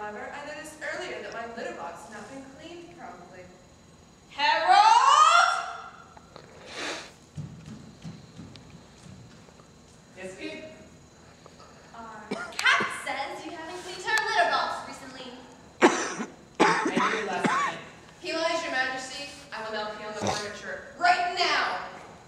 however, I noticed earlier that my litter box had not been cleaned properly. Harold! Yes, Pete? Cat says you haven't cleaned her litter box recently. I did last night. He lies, Your Majesty. I will now pee on the furniture right now.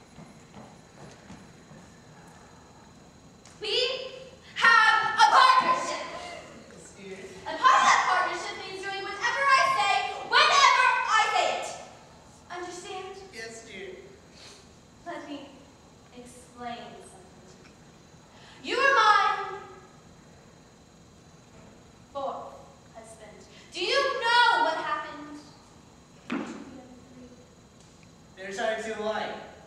We have a partnership. Excuse. And part of that partnership means doing whatever I say, whenever I say it. Understand? Yes, dear. Let me explain something. You are my fourth husband. Do you know what happened? They're trying to lie.